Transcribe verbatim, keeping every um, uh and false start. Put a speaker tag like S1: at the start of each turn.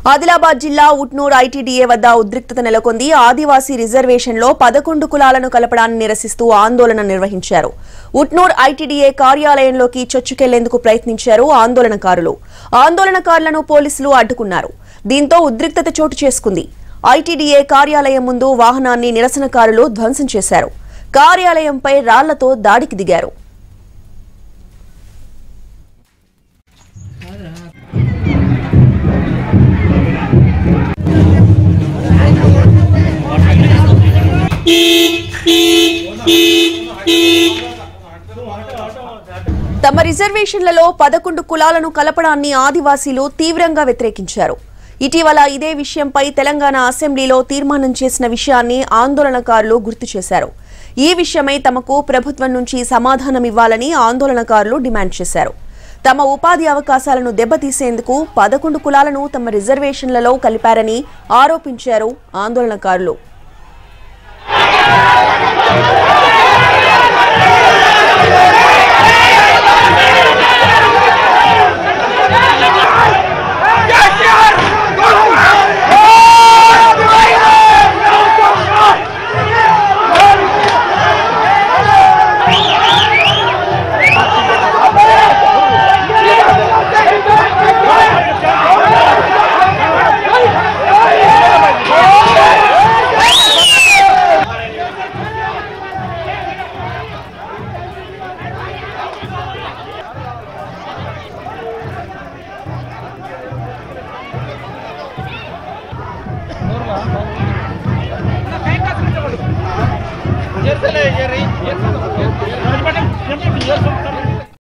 S1: ఆదిలాబాద్ జిల్లా Utnoor I T D A వద్ద ఉద్రిక్తత నెలకొంది. ఆదివాసీ రిజర్వేషన్లో పదకొండు కులాలను కలపడాన్ని నిరసిస్తూ ఆందోళన నిర్వహించారు. Utnoor I T D A కార్యాలయంలోకి చొచ్చుకెళ్లేందుకు ప్రయత్నించారు ఆందోళనకారులు. ఆందోళనకారులను పోలీసులు అడ్డుకున్నారు. దీంతో ఉద్రిక్తత చోటు చేసుకుంది. I T D A కార్యాలయం ముందు వాహనాన్ని నిరసనకారులు ధ్వంసం చేశారు. కార్యాలయంపై రాళ్లతో దాడికి దిగారు. తమ రిజర్వేషన్లలో పదకొండు కులాలను కలపడాన్ని ఆదివాసీలు తీవ్రంగా వ్యతిరేకించారు. ఇటీవల ఇదే విషయంపై తెలంగాణ అసెంబ్లీలో తీర్మానం చేసిన విషయాన్ని ఆందోళనకారులు గుర్తు చేశారు. ఈ విషయమై తమకు ప్రభుత్వం నుంచి సమాధానం ఇవ్వాలని ఆందోళనకారులు డిమాండ్ చేశారు. తమ ఉపాధి అవకాశాలను దెబ్బతీసేందుకు పదకొండు కులాలను తమ రిజర్వేషన్లలో కలిపారని ఆరోపించారు ఆందోళనకారులు.
S2: Yes, sir. Yes, sir.